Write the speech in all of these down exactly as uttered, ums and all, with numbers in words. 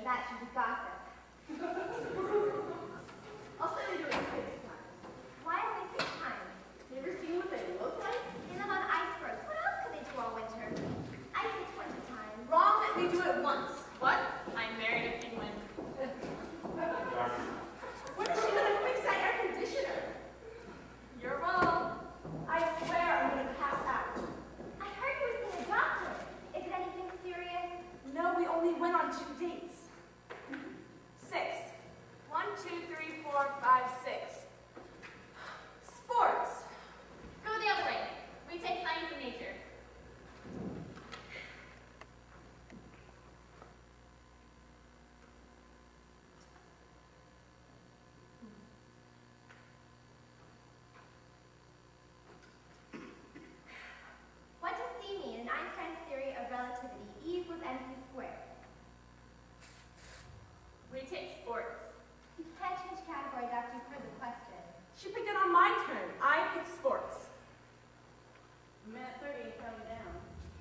that should be gossip. I'll say they do it six times. Why only six times? You ever seen what they look like? They live on icebergs. What else could they do all winter? I say twenty times. Wrong, they do it once. What? I married a penguin. When is she gonna fix that air conditioner? You're wrong. I swear I'm gonna pass out. I heard you were seeing a doctor. Is it anything serious? No, we only went on two dates. Six. One, two, three, four, five, six. Sports. Go the other way. We take science and nature. What does C mean in Einstein's theory of relativity? E equals mc squared. We take sports. You can't change categories after you've heard the question. She picked it on my turn. I picked sports. Minute thirty, counting down.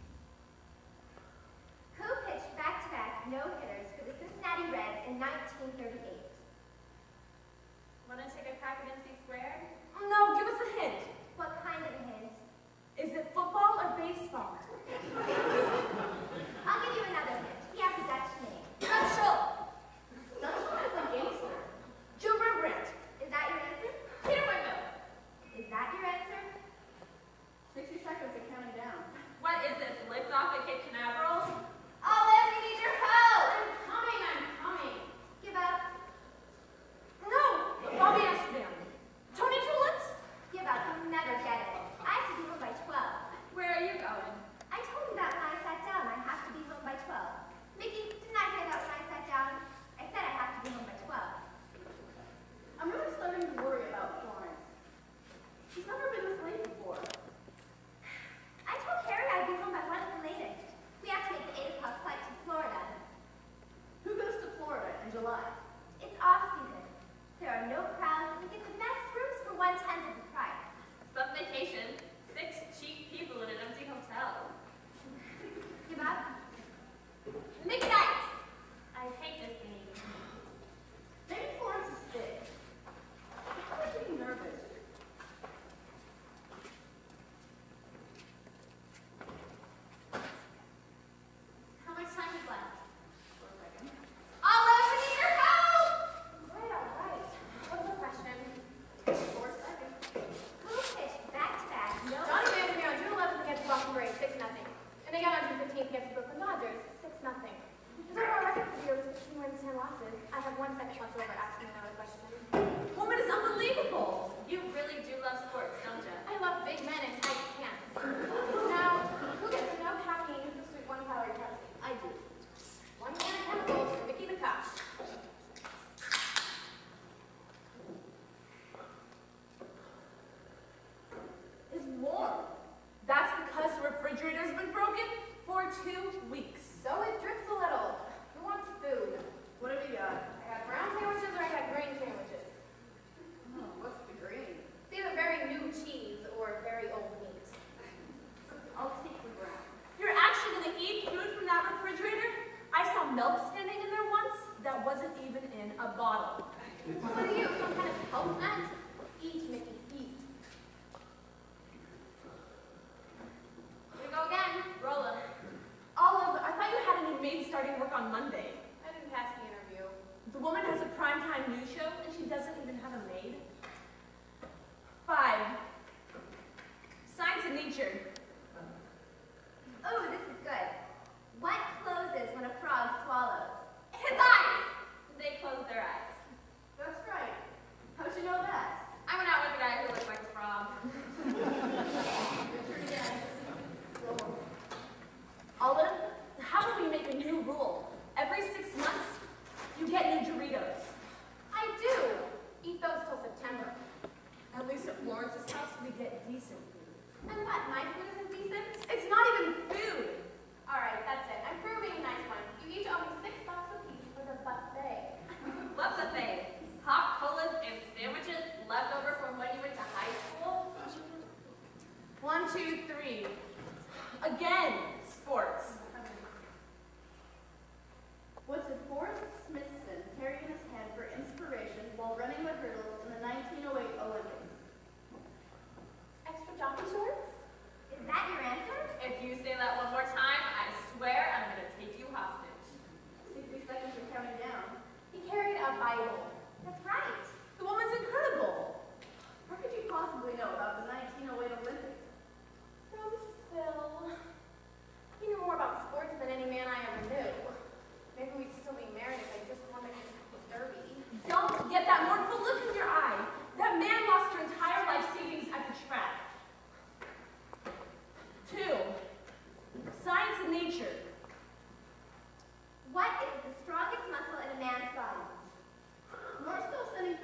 Who pitched back-to-back no-hitters for the Cincinnati Reds in nineteen thirty-eight? Want to take a crack at M C squared? No, give us a hint. What kind of a hint? Is it football or baseball? I'll give you another hint. He has a Dutch name. Dutch Schultz. Dutch Schultz is a gangster. Joe Rembrandt. Is that your answer? Peter Wendell. Is that your answer? sixty seconds of counting down. What is this? Licked off at Cape Canaveral? Olive, we need your help! I'm coming, I'm coming. Give up. No, Bobby Amsterdam. Tony Tulips. Give up. You'll never get it. I have to be home by twelve. Where are you going? I told you that when I sat down. I have to be home by twelve. Mickey, didn't I say that when I sat down? I said I have to be home by twelve. I'm really starting to worry about Florence. She's never been this late before. I told Carrie I'd be home by one at the latest. We have to make the eight o'clock flight to Florida. Who goes to Florida in July? It's off-season. There are no crowds, and we get the best rooms for one-tenth of the price. Some vacation. Six cheap people in an empty hotel. Give up? Mickey Dykes! I hate this game. Maybe Florence is sick. I'm getting nervous. How much time is left? For a second. Olive, we need your help! Right, all right. What's the question? Four seconds. Who pitched back-to-back? No. Johnny Manziel on June eleventh against Boston Braves, six nothing. And they got on June fifteenth against the Brooklyn Dodgers, six nothing. His overall record for the year was fifteen wins, ten losses. I have one second left over asking another question. Woman is unbelievable. You really do love sports, don't you? I love big men in tight pants. Now, who gets a no caffeine, super sweet, one calorie Pepsi? I do. One can of chemicals for Mickey the Cop. Is warm. That's because the refrigerator's been broken for two weeks. So it drips a little. Who wants food? What have we got? I got brown sandwiches or I got grain sandwiches. Oh, what's the green? It's either very new cheese or very old meat. I'll take the brown. You're actually gonna eat food from that refrigerator? I saw milk standing in there once that wasn't even in a bottle. What are you, some kind of health nut? Eat, Mickey, eat. Here we go again. Rolla. Olive, I thought you had a new maid starting work on Monday. I didn't pass the interview. The woman has a primetime news show and she doesn't even have a maid. Five. Science and nature. Oh, this is good. What closes when a frog swallows? His eyes! They close their eyes. That's right. How'd you know that? I went out with a guy who looked like a frog. Your turn again. Olive, how about we make a new rule? Every six months, you get new Doritos. I do. Eat those till September. At least at Florence's house, we get decent food. And what, my food isn't decent? It's not even food. All right, that's it. I'm through being a nice one. You each owe me six bucks a piece for the buffet. What buffet? Hot colas and sandwiches left over from when you went to high school? One, two, three. Again, sports. What's it for?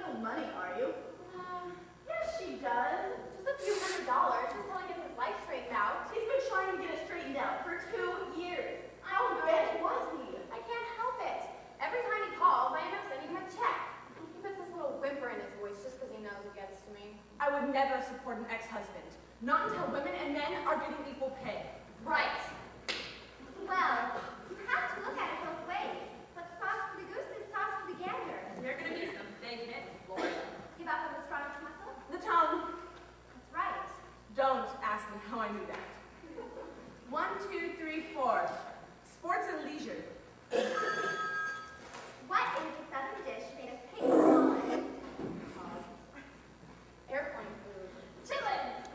no money, are you? Uh, yes, she does. Just a few hundred dollars until he gets his life straightened out. He's been trying to get it straightened out for two years. I How know. rich was he? I can't help it. Every time he calls, I end up sending him a check. He puts this little whimper in his voice just because he knows it gets to me. I would never support an ex-husband. Not until women and men are getting equal pay. Right. Well, you have to look at it both ways. What's sauce for the goose is sauce for the gander. There are going to be some big hits, Florida. Give up on the strongest muscle? The tongue. That's right. Don't ask me how I knew that. One, two, three, four. Sports and leisure. What is the southern dish made of pig pollen? Airplane food. Chitlins!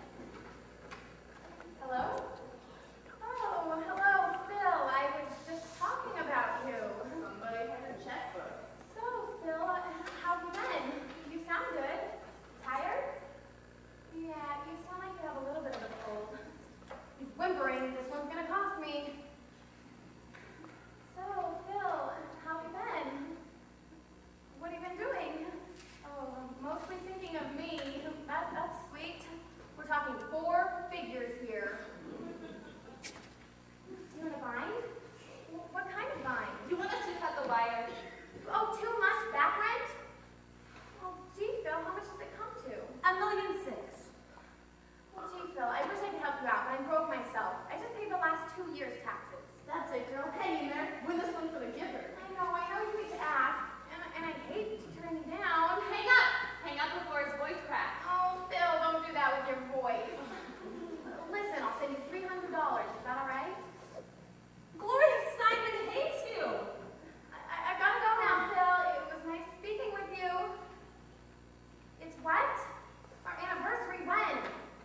Hello? Oh, hello, Phil. I was just talking about you. Somebody had a checkbook. So, Phil, how have you been? You sound good. Tired? Yeah, you sound like you have a little bit of a cold. He's whimpering. This one's gonna cost me. So, Phil, how have you been? What have you been doing? Oh, mostly thinking of me. That, that's sweet. We're talking four figures here. You want a vine? Wh- What kind of vine? You want us to cut the wire? Oh, two months back rent? Oh, gee, Phil, how much does it come to? A million six. Well, gee, Phil, I wish I could help you out, but I'm broke myself. I just paid the last two years' taxes. That's it, girl. Hang in there. Win this one for the giver. I know, I know you need to ask, and, and I hate to turn you down. Hang up! Hang up before his voice cracks. Oh, Phil, don't do that with your voice. Listen, I'll send you three hundred dollars. Is that all right? Gloria Steinman hates you. I, I, I've got to go now, Phil. It was nice speaking with you. It's what? Our anniversary when?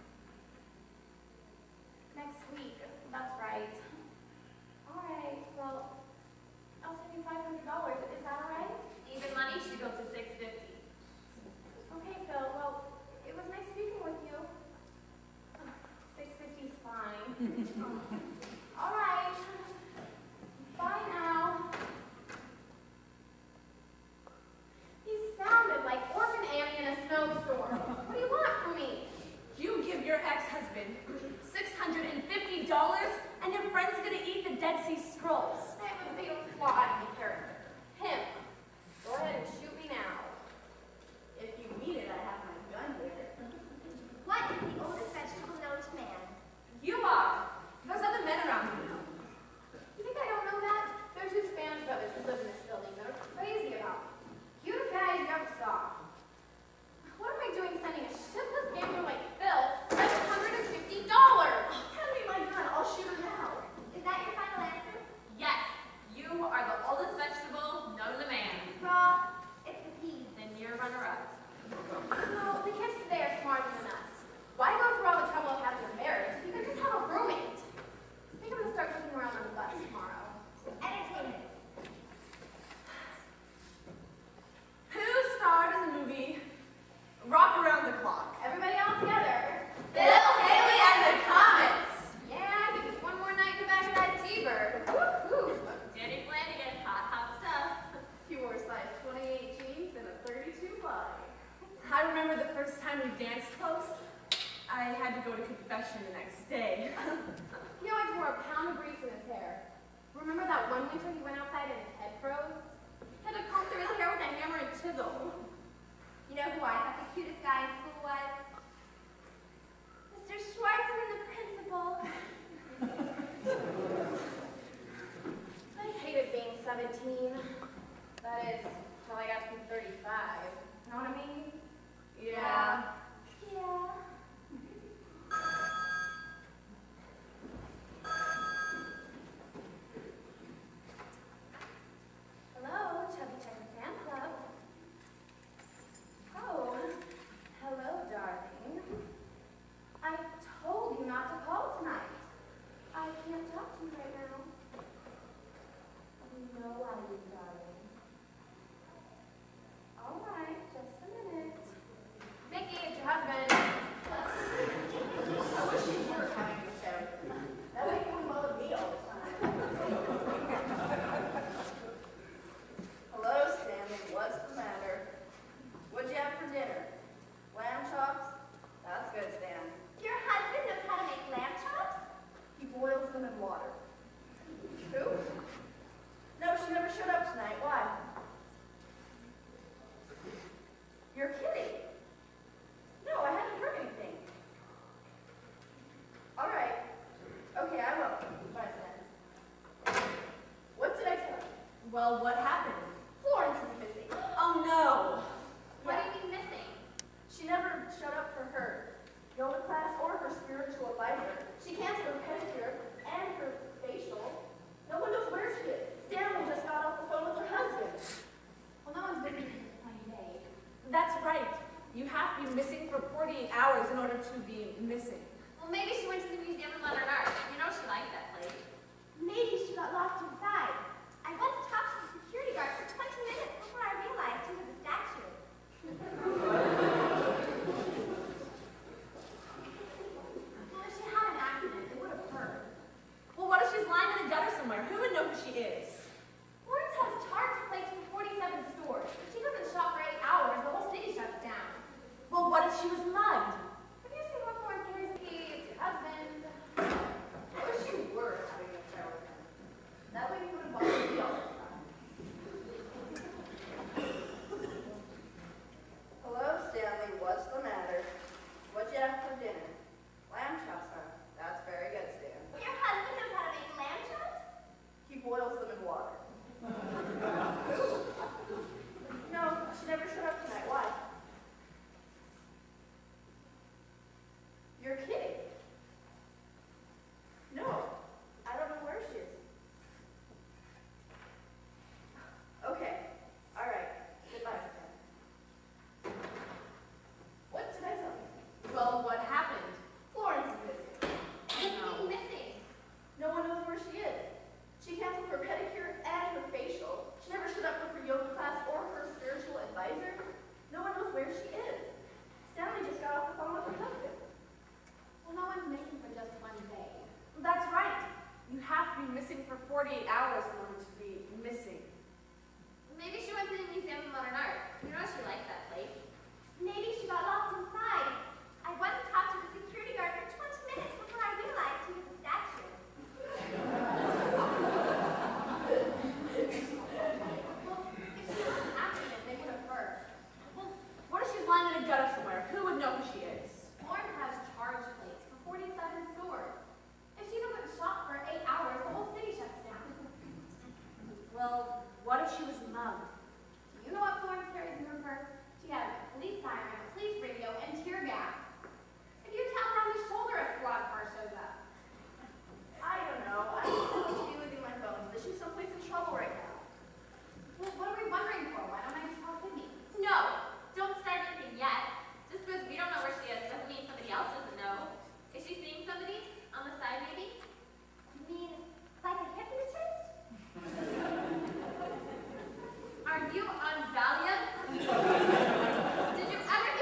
Next week. That's right. All right. Well, I'll send you five hundred dollars. Is that all right? Even money should go to six fifty. Okay, Phil. Well, it was nice speaking with you. six fifty's fine. All right. Bye now. He sounded like Orphan Annie in a snowstorm. What do you want from me? You give your ex-husband six hundred fifty dollars and your friend's gonna eat the Dead Sea Scrolls. That was a fatal flaw in the character. Him. Go ahead and shoot me now. If you need it, I have my gun here. What is the oldest vegetable known to man? You are. There's other men around you now. You think I don't know that? There are two Spanish brothers who live in this building that are crazy about me. Cutest guys you ever saw. What am I doing sending a shiftless gambler like Phil seven hundred fifty dollars? Hand me my gun. I'll shoot her now. Is that your final answer? Yes, you are the oldest vegetable known to man. Raw. It's the pea. Then you're runner-up. No, the kids today are smarter than us. Why go through all the trouble of having a marriage? You can just have a roommate. I think I'm going to start looking around on the bus tomorrow. Entertainment. Who starred in the movie Rock Around the Clock? Everybody all together. Bill Haley and the Comets. Yeah, give us one more night in the back of that T-bird. Woo-hoo. Danny Flanagan, hot, hot stuff. He wore size twenty-eight jeans and a thirty-two body. I remember the first time we danced close. I had to go to confession the next day. He always wore a pound of grease in his hair. Remember that one winter he went outside and his head froze? He had to comb through his hair with a hammer and chisel. You know who I thought the cutest guy in school was? Mister Schwartzman, the principal. I hated being seventeen. That is, till I got to be thirty-five. Know what I mean? Yeah. Yeah. Hello, Chubby Checker Fan Club. Oh, hello, darling. I told you not to call tonight. I can't talk to you right now. You know I do, darling. All right, just a minute. Mickey, Well, what happened? Florence is missing. Oh no! What do you mean missing? She never showed up for her yoga class or her spiritual advisor. She canceled her pedicure and her facial. No one knows where she is. Stanley just got off the phone with her husband. Well, no one's visiting for twenty days. That's right. You have to be missing for forty-eight hours in order to be missing. Well, maybe she went to the Museum of Modern Art. You know she likes that place. Maybe she got locked inside. I once talked to the security guard for twenty minutes before I realized he was a statue. Well, if she had an accident, it would have hurt. Well, what if she's lying in a gutter somewhere? Who would know who she is? Florence has a charge place for forty-seven stores. If she doesn't shop for eight hours, the whole city shuts down. Well, what if she was mugged? Have you seen what Florence carries a key? It's your husband. I wish you were having an affair with him. That way you would have bothered me all the time. Hello, Stanley. What's the matter? What'd you have for dinner? Lamb chops, huh? That's very good, Stan. Your husband knows how to make lamb chops? He boils them in water. No, she never showed up tonight. Why? You're kidding. No, I don't know where she is. Okay, all right. Goodbye, Stan. What did I tell you? Well, what happened? Florence is missing. What do you mean missing? No one knows where she is. She canceled her pedicure and her facial. She never showed up for her yoga class or her spiritual advisor. No one knows where she is. Stanley just got off the phone with her husband. Well, no one's missing for just one day. Well, that's right. You have to be missing for forty-eight hours in order to be missing. Maybe she went to the Museum of Modern Art. You know she likes that place. Maybe she got locked inside. I once talked to the security guard for twenty minutes before I realized he was a statue. Well, if she had an accident, they would have hurt. Well, what if she's lying in a gutter somewhere? Who would know who she is? Florence has charge plates for forty-seven stores. If she doesn't shop for eight hours, the whole city shuts down. Well, what if she was mugged? Do you know what Florence carries in her purse? She has a police siren, a police radio, and tear gas. If you tap her on the shoulder, a squad car shows up. I don't know. I just know she would do my bones. That she's someplace in trouble right now. Well, what are we wondering for? Why don't I just tell Cindy? No, don't start anything yet. Just because we don't know where she is doesn't mean somebody else doesn't know. Is she seeing somebody? On the side, maybe? You mean like a hypnotist? Are you on Valium? Did you ever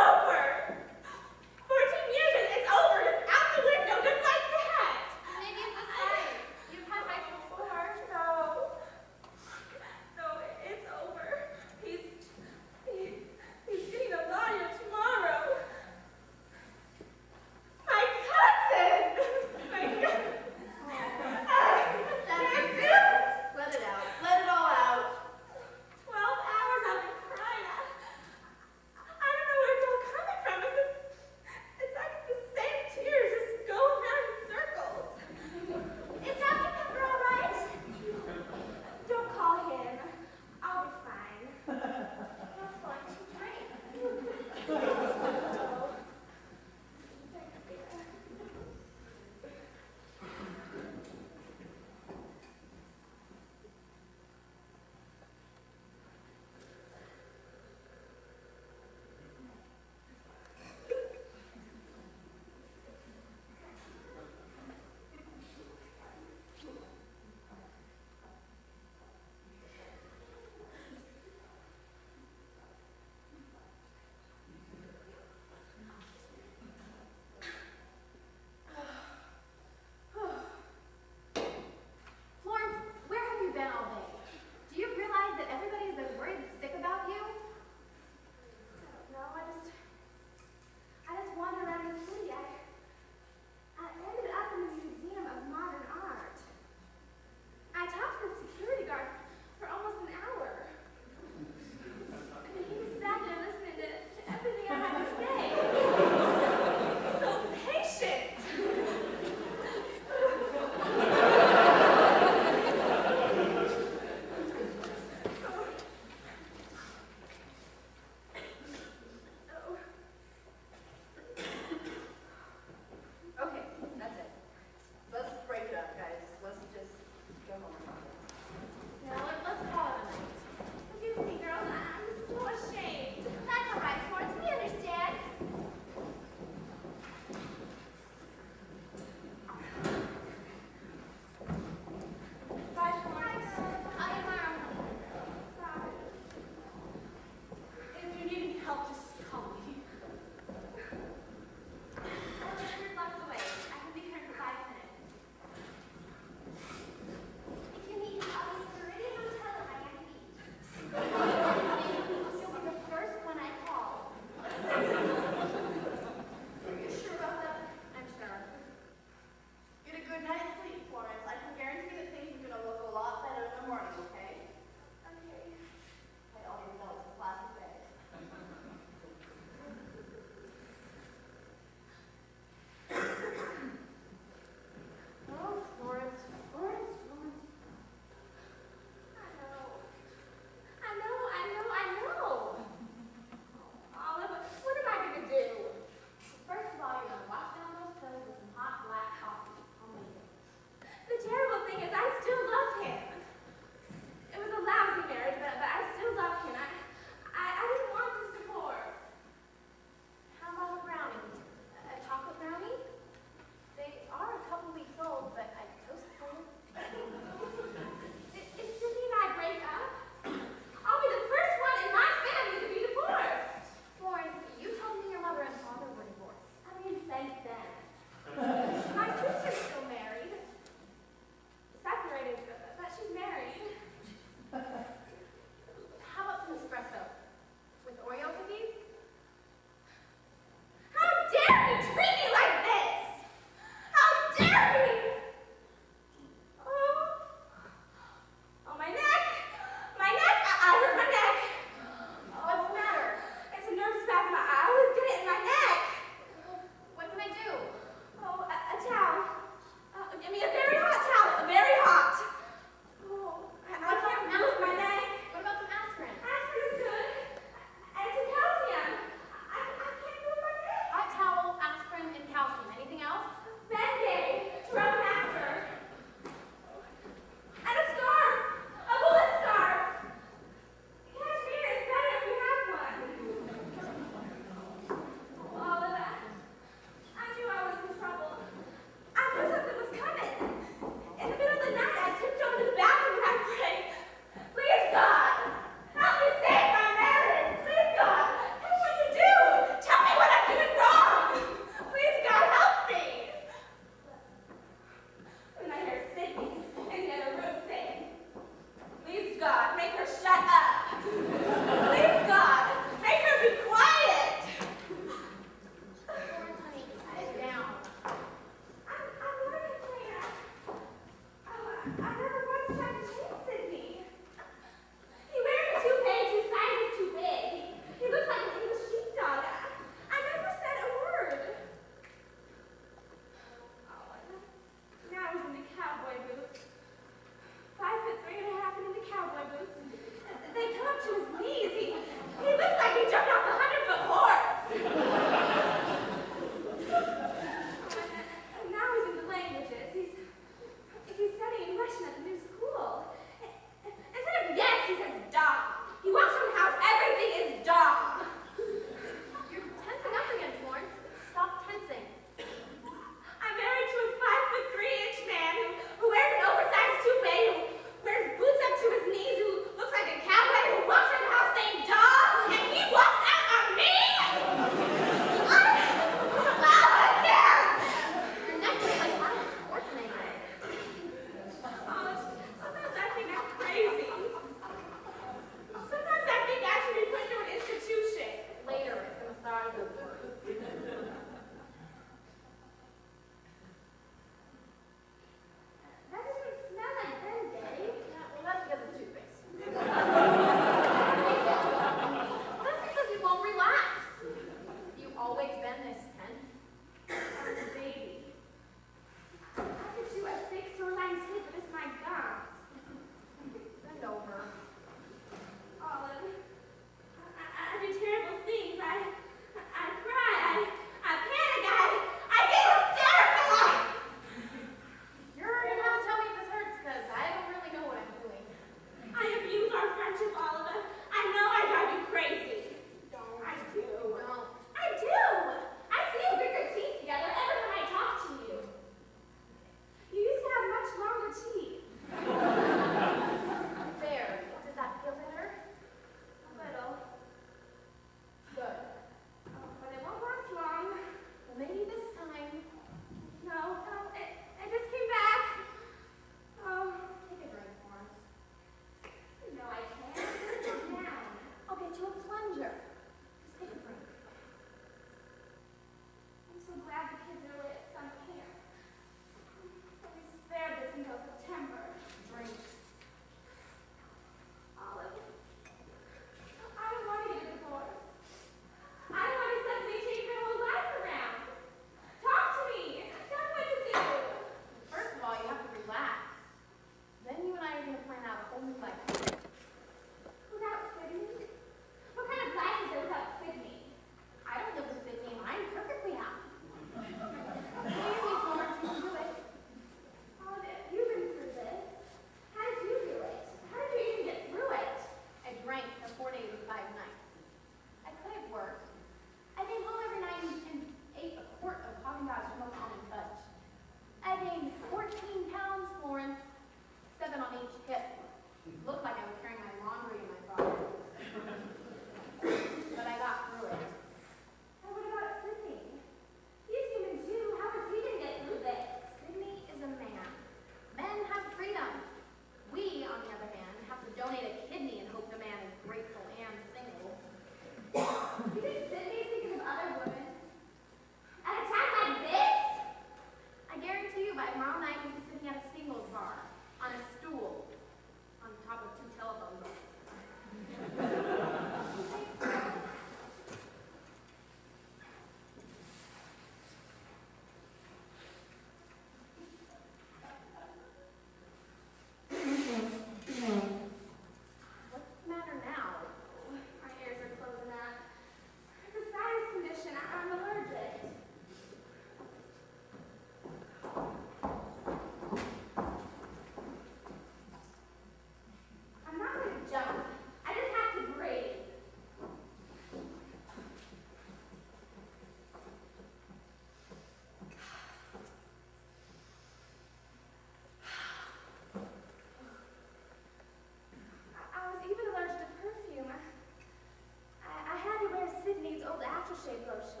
aftershave lotion.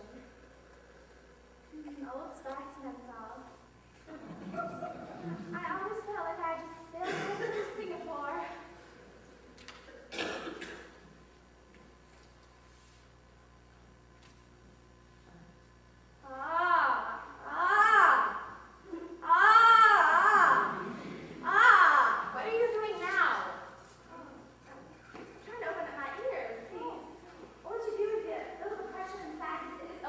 Mm, Old Spice menthol. I always felt like I just sailed over to Singapore. Ah, ah, ah, ah. What are you doing now? I'm trying to open up my ears. See, what would you do with it? Those depression and sadnesses.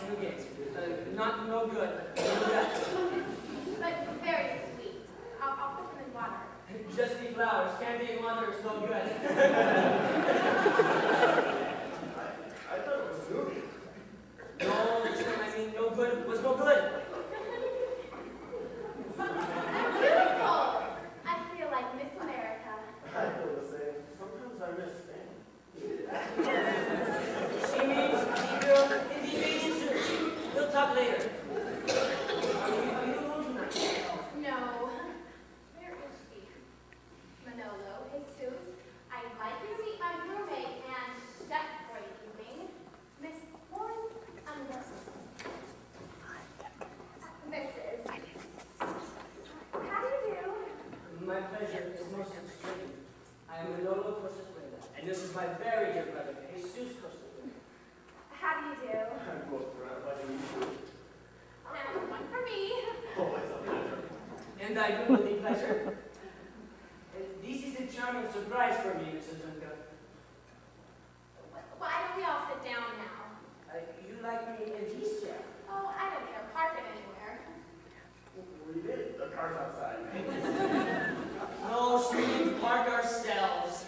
forget. Uh, not no good. But very sweet. I'll, I'll put them in water. Just be flowers. Candy and water is no good. I, I thought it was good. No, I mean no good was no good. They're beautiful. I feel like Miss America. I feel the same. Sometimes I miss Spain. She means he will indeed be in soon. We'll talk later. Are you, are you alone tonight? No. Where is she? Manolo, Jesus, I'd like you to meet my roommate and chef for the evening, Miss Florence Anderson. Missus How do you do? My pleasure is most extreme. I am Manolo Coeur, and this is my very dear brother, Jesus Coeur. How do you do? I'm both around by the usual. And one for me. Always a pleasure. And I do with the pleasure. Uh, This is a charming surprise for me, Missus Juncker. Why don't we all sit down now? Uh, you like me in this chair? Oh, I don't care. Park it anywhere. We did. The car's outside. No, she means park ourselves.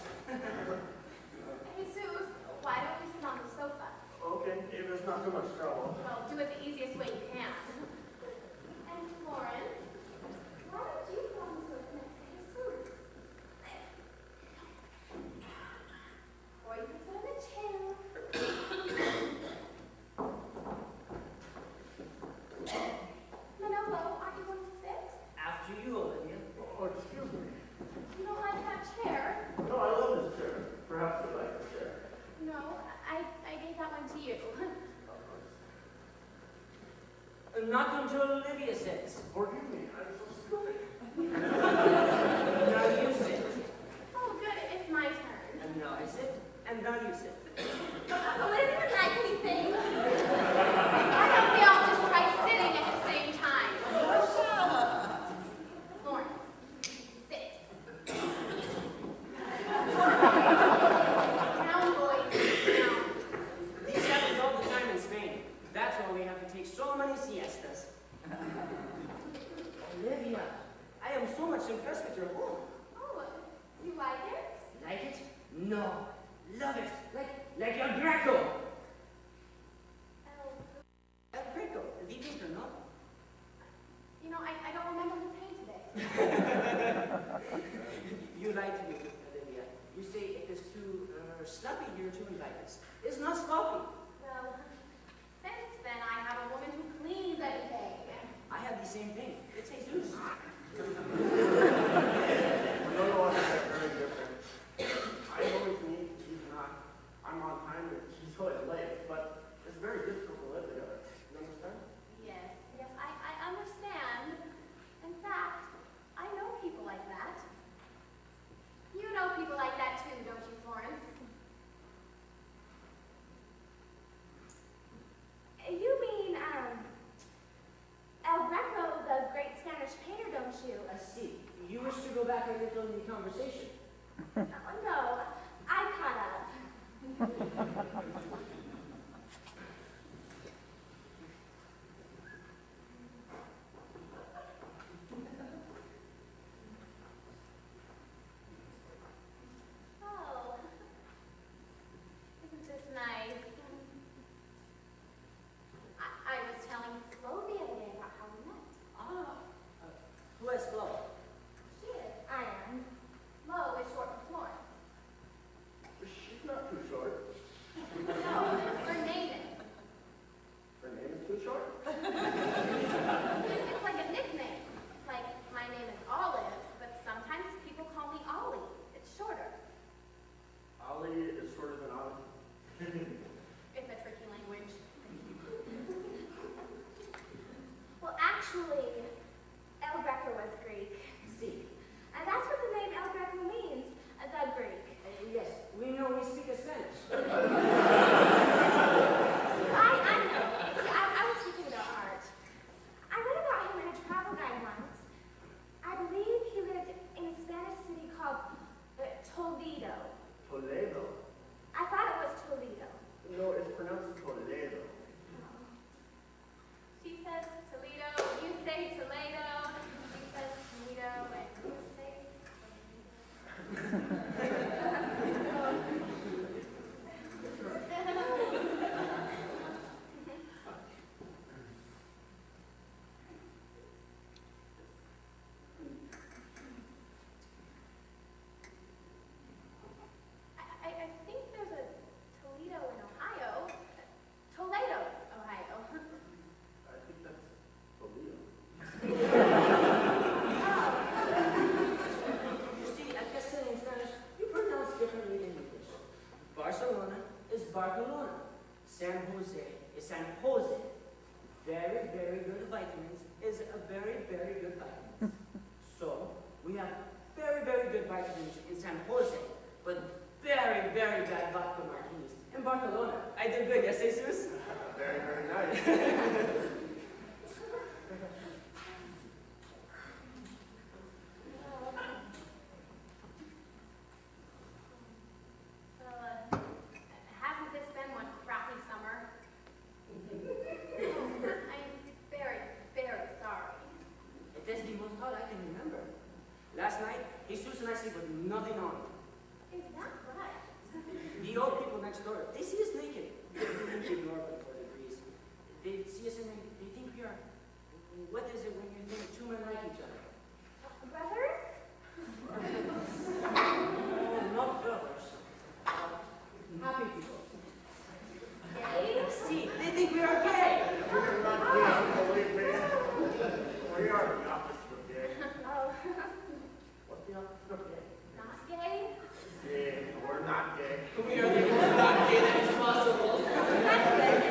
Jesus, why don't we sit on the sofa? Okay, if it's not too much trouble. Well, do it the easiest way you can. And Florence, why don't you sit on the sofa next to Jesus? Or you can sit in a chair. Manolo, aren't you going to sit? After you, Olivia. Oh, excuse me. You don't like that chair? No, I love this chair. Perhaps you like this chair. No, I, I gave that one to you. Of course. Uh, Not until Olivia sits. Forgive me, I'm so stupid. Now you sit. Oh, good, it's my turn. And now I sit. And now you sit. Oh, I didn't even like anything. Why don't we all just try sitting at the same time? Florence, sit. Down, boys, down. This happens all the time in Spain. That's why we have to take so many siestas. Olivia, I am so much impressed with your home. Oh, you like it? Like it? No. Love it. Like, like El Greco. Oh, El Greco, the painter, no? you know, I, I don't remember who painted it. You lied to me, Olivia. You say it is too uh, sloppy here to invite us. It's not sloppy. Well, since then, I have a woman who cleans everything. I have the same thing. It's Jesus. No, no, I have very different. I always need, he's not. I'm on time and he's always late, but it's very difficult to live together. You understand? Yes, yes, I, I understand. In fact, I know people like that. You know people like that too, don't you, Florence? You mean, um, El Greco, the great Spanish painter, don't you? I see. You wish to go back a little in the conversation. Oh, no, I caught up. Oh, isn't this nice? I, I was telling Flo the other day about how we met. Ah. Uh, who has Flo? She is. I am. Mo is short for Florence. She's not too short. No, her name is. Her name is too short? It's like a nickname. Like, my name is Olive, but sometimes people call me Ollie. It's shorter. Ollie is shorter than Ollie. It's a tricky language. Well, actually, El Greco was Greek. See. And that's what the name El Greco means, uh, the Greek. Uh, yes, we know we speak a Spanish. I, I know. See, I, I was speaking to Uh, hasn't this been one crappy summer? I'm very, very sorry. It is the most hot I can remember. Last night, Jesus and I sleep with nothing on. Is that right? The old people next door, they see us naked. They ignore them for the breeze. They see us and they, they think we are. What is it when you think two men like each other? Brothers? No, not brothers. Uh, happy people. Gay? See, they think we are gay. We're not gay, believe me. We are the opposite of gay. Oh, What's the opposite of gay? not gay? Yeah, we're not gay. We are the most not gay that is possible. That's good.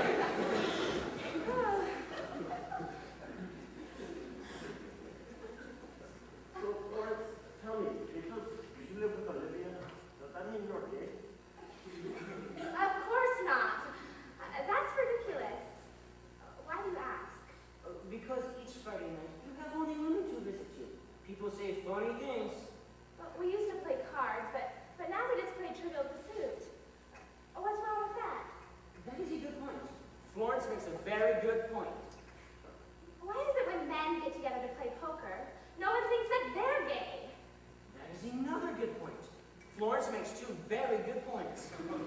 So, Florence, tell me, because you live with Olivia, does that mean you're gay? Of course not. Uh, that's ridiculous. Why do you ask? Uh, because each Friday night, you have only women to visit you. People say funny things. Well, we used to play cards, but, but now we just play Trivial Pursuit. Oh, what's wrong with that? That is a good point. Florence makes a very good point. Why is it when men get together to play poker, no one thinks that they're gay? That is another good point. Florence makes two very good points.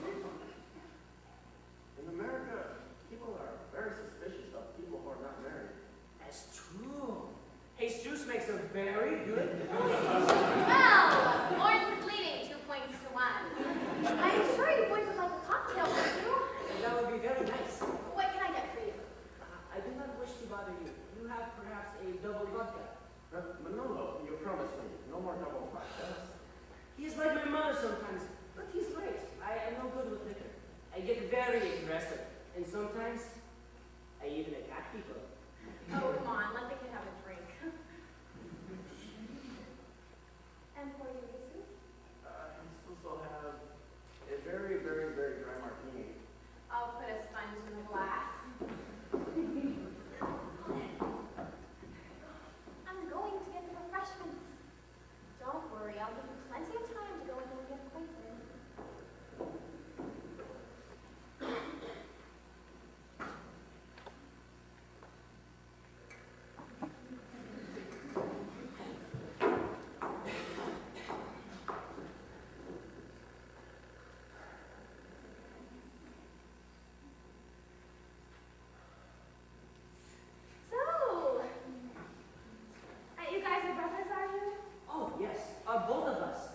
In America, people are very suspicious of people who are not married. That's true. Jesus makes a very good Well, Lawrence is leading two points to one. I'm sure you boys would like a cocktail, wouldn't you? That would be very nice. What can I get for you? Uh, I do not wish to bother you. You have perhaps a double vodka. But Manolo, you promised me, no more double vodkas. He is like my mother sometimes, but he's great. I am no good with liquor. I get very aggressive, and sometimes I even attack people. Oh, come on, let the kid have a drink. And for you, Jesus? Uh, I also have a very, very, very dry martini. I'll put a sponge in the glass. I'm going to get the refreshments. Don't worry, I'll give you plenty of time to go in and get acquainted. So, uh, you guys are brothers, are you? Oh, yes, uh, both of us.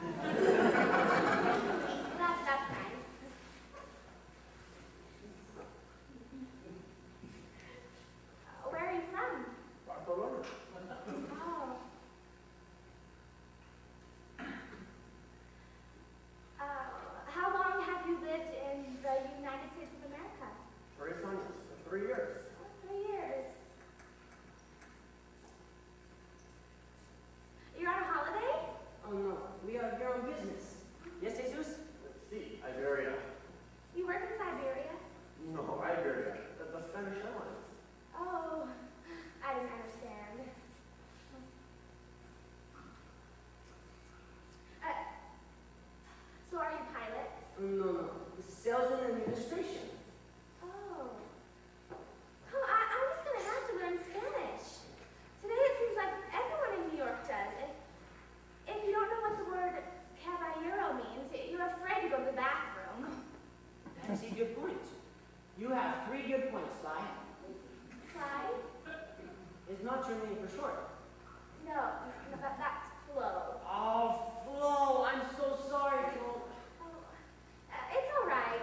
That, that's nice. Uh, where are you from? Barcelona. Oh. Uh, how long have you lived in the United States of America? Three summers, three years. Oh, three years. You're on a holiday? Oh no, we are here on business. Yes, Jesus? Let's see, Iberia. You work in Siberia? No, Iberia. The, the Spanish Airlines. Oh, I didn't understand. Uh, so are you pilots? No, no, sales and administration. Oh. Oh, I, I'm just going to have to learn Spanish. Today it seems like everyone in New York does. If, if you don't know what the word caballero means, you're afraid to go to the bathroom. That is a good point. You have three good points, Sly. Clyde? Is not your name for short. No, no that, that's Flo. Oh, Flo, I'm so sorry, Flo. Oh, uh, it's all right.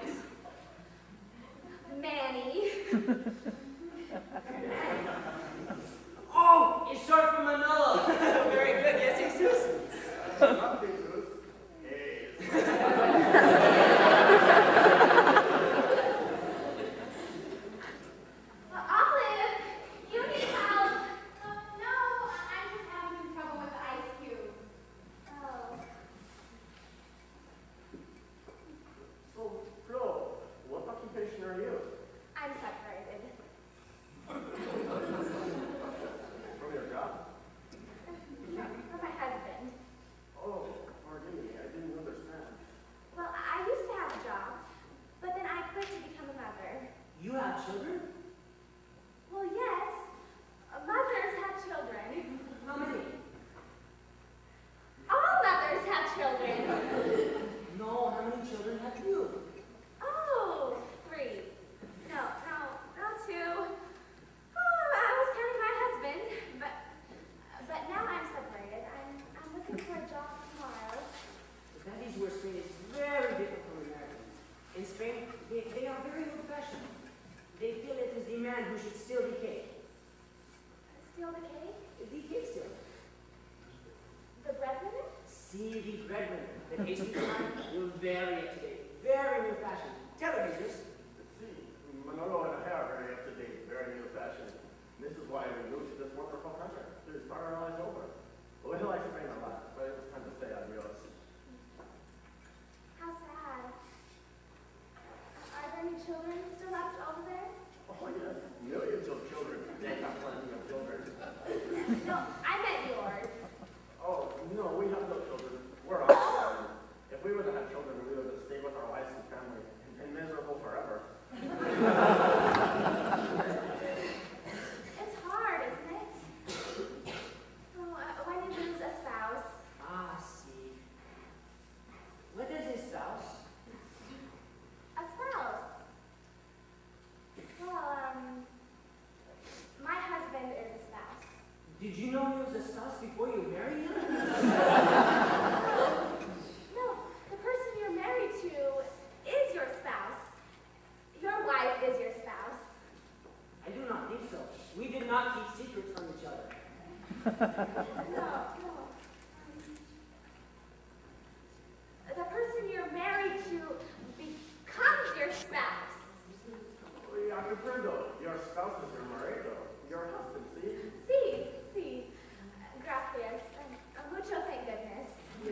Manny. Oh, it's short for Manolo. Very good, yes, Jesus? Not Jesus. Hey. Uh, Olive, you need help. Oh, no, see the breadwinner. The pastry design, you're very up to date, very new fashion. Televisions. See, Manolo and I are very up to date, very new fashion. This is why we moved to this wonderful country to start our lives over. Well, we like Spain a lot, but it was time to stay adios. How sad. Are there any children still left over there? Oh yes, millions of children. They got plenty of children. No, I meant yours. Oh, no, we have no children. We're all children. If we would have had children, we would have stayed with our wives and family and been miserable forever. It's hard, isn't it? Oh, uh, when you lose a spouse. Ah, see. What is a spouse? A spouse? Well, um, my husband is a spouse. Did you know he was a spouse before you married him? No, the person you're married to is your spouse. Your wife is your spouse. I do not think so. We did not keep secrets from each other. No, no. Um, the person you're married to becomes your spouse. We are comprendo. Your spouse is your marido. Your husband, see? Sí, sí. Gracias. Uh, mucho, thank goodness.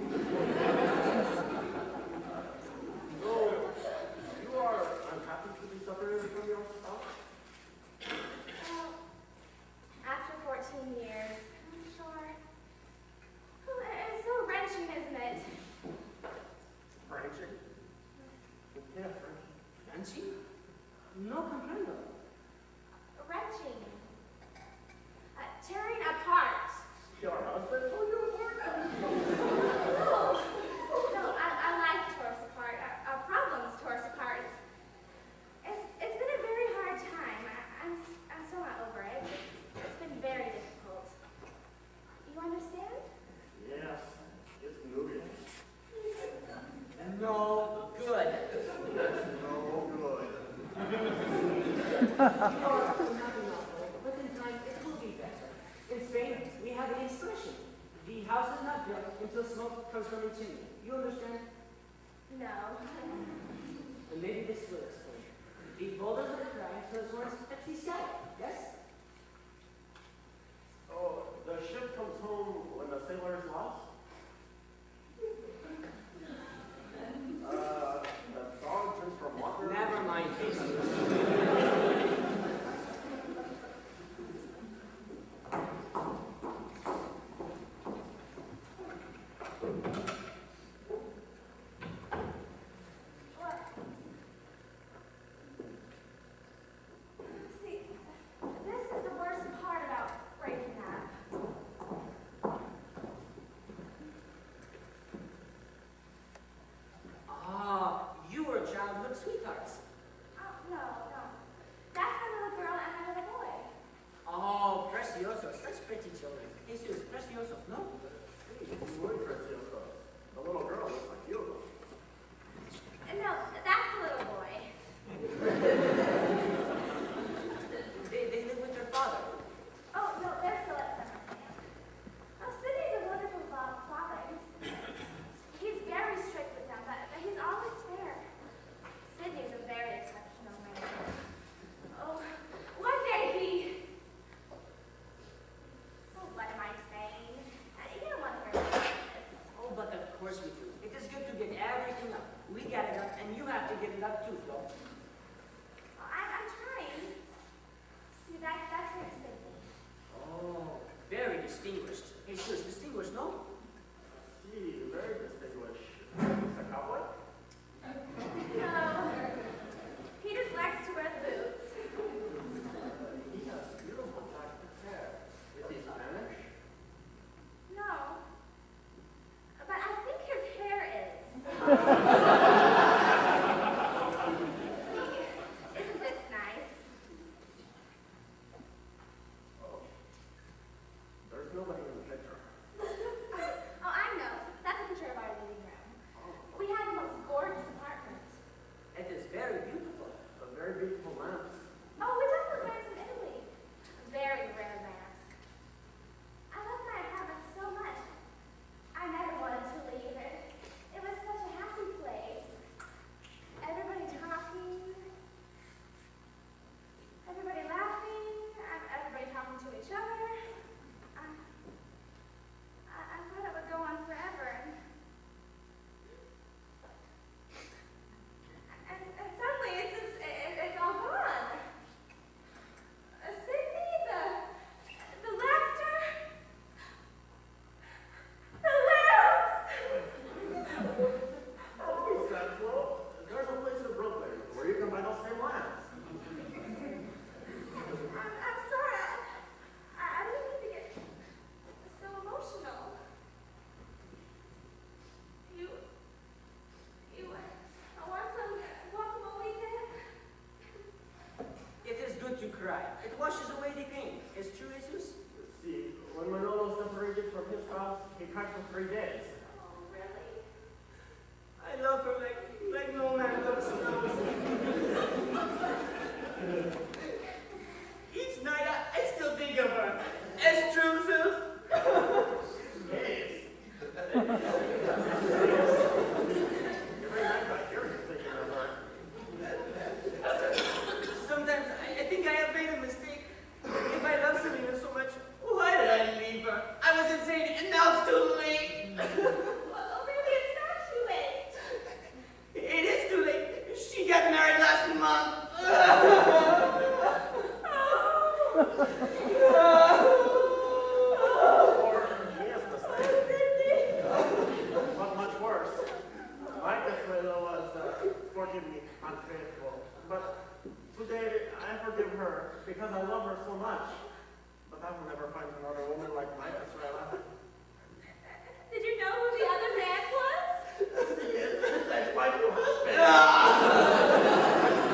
So, you are unhappy to be separated from your spouse? Well, after fourteen years, I'm sure. Oh, it's so wrenching, isn't it? Wrenching? Yeah, wrenching. Nancy? No comprendo. Wrenching. Uh, tearing apart. Your husband told you apart? No, no, our, our life tore us apart. Our, our problems tore us apart. It's, it's, it's been a very hard time. I, I'm, I'm still not over it. It's, it's been very difficult. You understand? Yes, it's moving. No good. That's no good. But in time, it will be better. In Spain, we have an expression. The house is not built until smoke comes from the chimney. You understand? No. And maybe this will explain. The boulders are crying until it's once empty sky. Yes? Oh, the ship comes home when the sailor is lost? Uh, the dog drinks from water? Never mind, Jesus. What? See, this is the worst part about breaking up. Ah, you were childhood sweethearts. Oh, no, no. That's my little girl and my little boy. Oh, preciosos. Such pretty children. Jesus, preciosos, no? You were precioso. The little girl looks like you. No, that's the little boy. They, they live with their father. Oh, no, they're still at summer camp. Oh, Sydney's a wonderful fa- father. He's, he's very strict with them, but, but he's always fair. Sydney's a very exceptional man. Oh, one day he... Oh, what am I saying? Uh, you don't want to hear about this. Oh, but of course we do. It is good to get everything up. We get it up, and you have to get it up too, Flo. Oh, I, I'm trying. See, that, that's next thing. way they came. It's true, Jesus? See, when Manolo separated from his house, he cried for three days. Oh, really? I love her like, like no man loves knows. Each night I, I still think of her. It's true, sis? Yes. Every night I hear you thinking of her. Sometimes I, I think I have made a mistake. If I love Selena so much, why did I leave her? I was insane and now it's too late. Well, maybe it's not too late. It is too late. She got married last month. Or he is mistaken. But much worse. My Consuelo was uh, forgive me, unfaithful. But today I forgive her because I love her so much. But I will never find another woman like my Consuelo. Did you know who the other man was? She is his ex-wife and husband.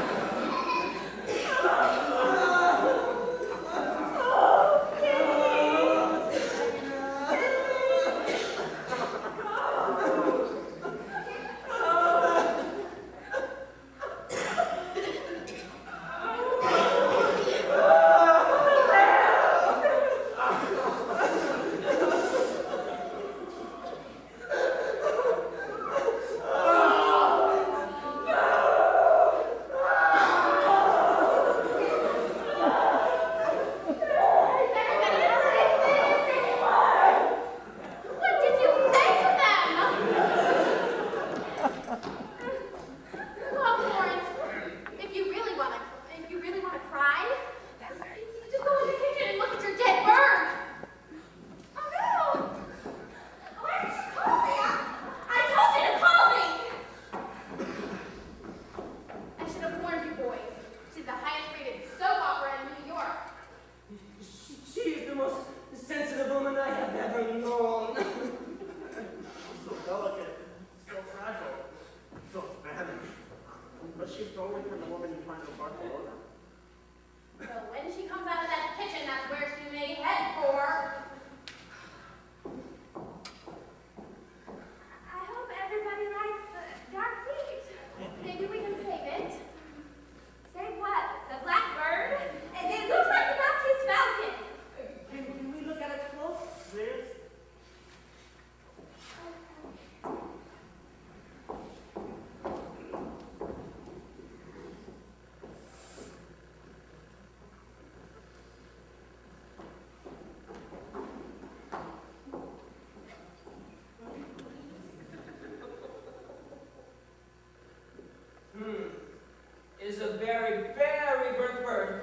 Is a very, very burnt bird.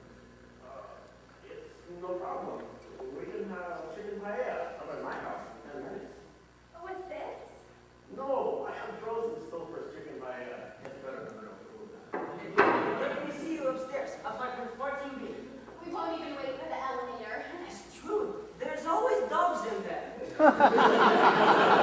Uh, it's no problem. We can have chicken paella up at my house in ten minutes. With this? No, I have frozen Stouffer's chicken paella. It's better than real food. Let me see you upstairs, apartment fourteen B. We won't even wait for the elevator. It's true. There's always dogs in there.